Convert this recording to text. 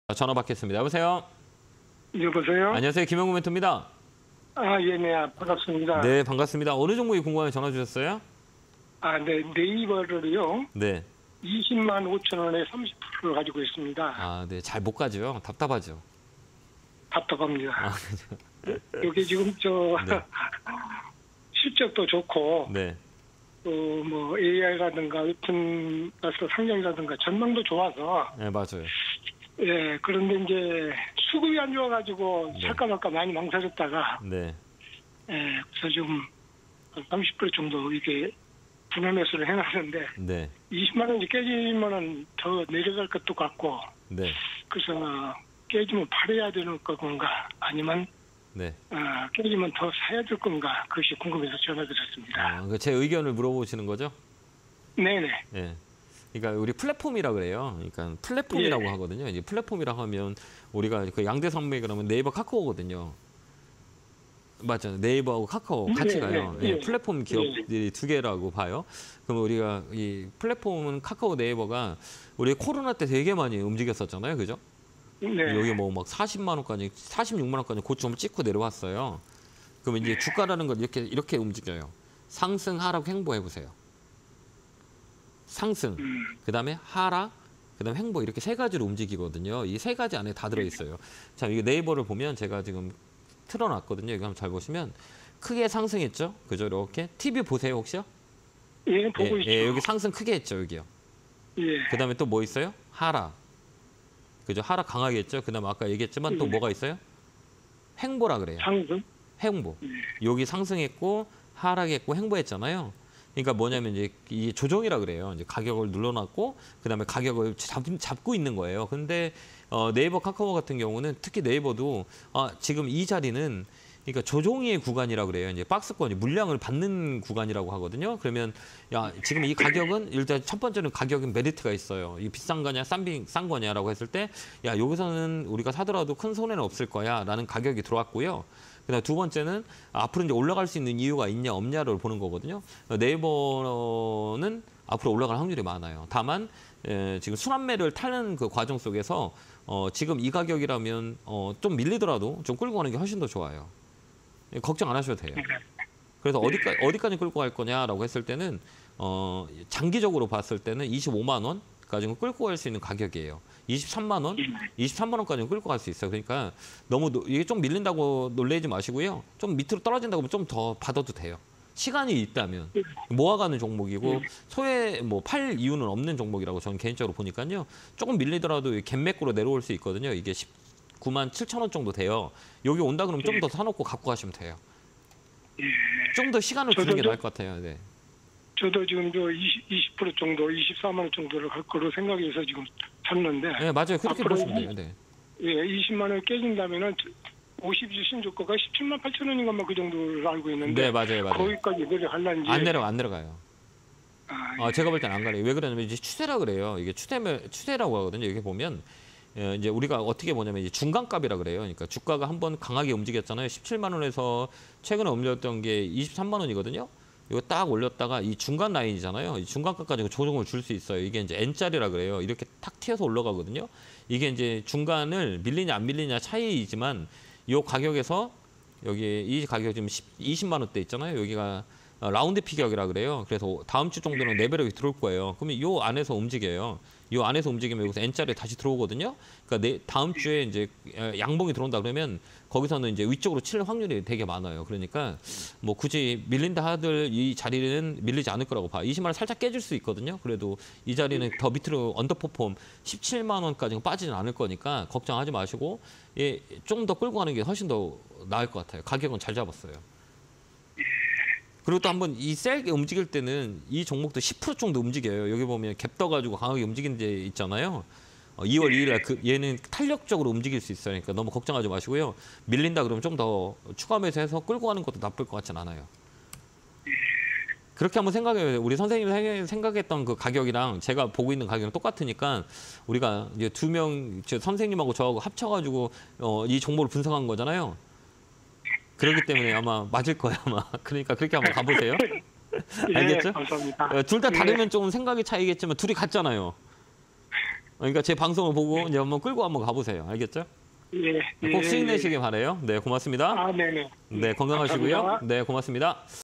전화 받겠습니다. 여보세요? 여보세요? 안녕하세요. 김영구 멘토입니다. 예, 네, 반갑습니다. 네, 반갑습니다. 어느 종목이 궁금하게 전화 주셨어요? 네, 네이버를요, 네. 20만 5천 원에 30%를 가지고 있습니다. 네. 잘 못 가죠. 답답하죠. 답답합니다. 여기 지금 네. 실적도 좋고, 네. 또 뭐 AI라든가 오픈 가스 상장이라든가 전망도 좋아서, 네, 맞아요. 예, 그런데 이제 수급이 안 좋아가지고 네. 살까 말까 많이 망설였다가, 네. 예, 그래서 지금 30% 정도 이게 분할 매수를 해놨는데, 네. 20만 원이 깨지면은 더 내려갈 것도 같고, 네. 그래서 깨지면 팔아야 되는 건가, 아니면 네. 깨지면 더 사야 될 건가, 그것이 궁금해서 전화드렸습니다. 제 의견을 물어보시는 거죠? 네네. 네. 그러니까 우리 플랫폼이라 그래요. 그러니까 플랫폼이라고 예. 하거든요. 이제 플랫폼이라고 하면 우리가 그 양대 산맥 그러면 네이버 카카오거든요. 맞죠. 네이버하고 카카오 같이 가요. 예, 플랫폼 기업들이 두 개라고 봐요. 그럼 우리가 이 플랫폼은 카카오 네이버가 우리 코로나 때 되게 많이 움직였었잖아요. 그죠? 네. 여기 뭐 막 40만 원까지, 46만 원까지 고점을 찍고 내려왔어요. 그러면 이제 주가라는 걸 이렇게 움직여요. 상승, 하락, 횡보해 보세요. 상승, 그다음에 하락, 그다음에 횡보 이렇게 세 가지로 움직이거든요. 이 세 가지 안에 다 들어 있어요. 자, 이게 네이버를 보면 제가 지금 틀어놨거든요. 이거 한번 잘 보시면 크게 상승했죠. 그죠? 이렇게 TV 보세요 혹시요? 예, 보고 있죠. 예, 여기 상승 크게 했죠. 여기요. 예. 그다음에 또 뭐 있어요? 하락. 그죠? 하락 강하게 했죠. 그다음에 아까 얘기했지만 또 뭐가 있어요? 횡보라 그래요. 상승? 횡보. 여기 상승했고 하락했고 횡보했잖아요. 그러니까 뭐냐면 이제 이 조정이라 그래요. 이제 가격을 눌러놨고 그다음에 가격을 잡고 있는 거예요. 근데 네이버, 카카오 같은 경우는 특히 네이버도 지금 이 자리는 그러니까 조종의 구간이라 그래요. 이제 박스권이 물량을 받는 구간이라고 하거든요. 그러면 야 지금 이 가격은 일단 첫 번째는 가격은 메리트가 있어요. 이 비싼 거냐 싼 거냐라고 했을 때 야 여기서는 우리가 사더라도 큰 손해는 없을 거야라는 가격이 들어왔고요. 그다음 두 번째는 앞으로 이제 올라갈 수 있는 이유가 있냐 없냐를 보는 거거든요. 네이버는 앞으로 올라갈 확률이 많아요. 다만 지금 순환매를 타는 그 과정 속에서 지금 이 가격이라면 좀 밀리더라도 좀 끌고 가는 게 훨씬 더 좋아요. 걱정 안 하셔도 돼요. 그래서 어디까지 끌고 갈 거냐라고 했을 때는 장기적으로 봤을 때는 25만 원까지는 끌고 갈 수 있는 가격이에요. 23만 원, 23만 원까지는 끌고 갈 수 있어요. 그러니까 너무 이게 좀 밀린다고 놀라지 마시고요. 좀 밑으로 떨어진다고 하면 좀 더 받아도 돼요. 시간이 있다면 모아가는 종목이고 소외 팔 이유는 없는 종목이라고 저는 개인적으로 보니까요. 조금 밀리더라도 갭맥으로 내려올 수 있거든요. 이게 19만 7천 원 정도 돼요. 여기 온다 그러면 좀 더 사놓고 갖고 가시면 돼요. 좀 더 시간을 주는 게 나을 것 같아요. 네. 저도 지금 20% 정도, 24만 원 정도를 갈 거로 생각해서 지금 샀는데. 네, 맞아요. 그렇게 보시면 돼요. 네. 예, 20만 원 깨진다면은 50주 신주가가 17만 8천 원인 것만 그 정도로 알고 있는데. 네, 맞아요. 거기까지 내려갈란지. 안 내려가요. 제가 볼 때는 안 가요. 왜 그러냐면 이제 추세라 그래요. 이게 추세라고 하거든요. 여기 보면 이제 우리가 어떻게 보냐면 이제 중간값이라 그래요. 그러니까 주가가 한번 강하게 움직였잖아요. 17만 원에서 최근에 움직였던 게 23만 원이거든요. 이거 딱 올렸다가 이 중간 라인이잖아요. 이 중간값까지 조정을 줄 수 있어요. 이게 이제 N자리라 그래요. 이렇게 탁 튀어서 올라가거든요. 이게 이제 중간을 밀리냐 안 밀리냐 차이이지만 이 가격에서 여기 이 가격 지금 20만 원대 있잖아요. 여기가 라운드 피격이라 그래요. 그래서 다음 주 정도는 레벨이 들어올 거예요. 그러면 이 안에서 움직여요. 이 안에서 움직이면 여기서 N자리에 다시 들어오거든요. 그러니까 다음 주에 이제 양봉이 들어온다 그러면 거기서는 이제 위쪽으로 칠 확률이 되게 많아요. 그러니까 뭐 굳이 밀린다 하들 이 자리는 밀리지 않을 거라고 봐. 20만 원 살짝 깨질 수 있거든요. 그래도 이 자리는 더 밑으로 언더퍼폼 17만 원까지는 빠지진 않을 거니까 걱정하지 마시고 좀 더 끌고 가는 게 훨씬 더 나을 것 같아요. 가격은 잘 잡았어요. 그리고 또 한번 이 세게 움직일 때는 이 종목도 10% 정도 움직여요. 여기 보면 갭 떠가지고 강하게 움직이는 데 있잖아요. 2월 2일 날 얘는 탄력적으로 움직일 수 있어요. 그러니까 너무 걱정하지 마시고요. 밀린다 그러면 좀 더 추가 매수해서 끌고 가는 것도 나쁠 것 같진 않아요. 그렇게 한번 생각해요. 우리 선생님이 생각했던 그 가격이랑 제가 보고 있는 가격은 똑같으니까 우리가 이제 선생님하고 저하고 합쳐가지고 이 정보를 분석한 거잖아요. 그렇기 때문에 아마 맞을 거예요, 아마. 그러니까 그렇게 한번 가보세요. 알겠죠? 감사합니다. 둘 다 다르면 좀 생각의 차이겠지만 둘이 같잖아요. 그러니까 제 방송을 보고 이제 한번 끌고 한번 가보세요. 알겠죠? 예. 꼭 수익 내시길 바래요. 네, 고맙습니다. 네네. 네, 건강하시고요. 감사합니다. 네, 고맙습니다.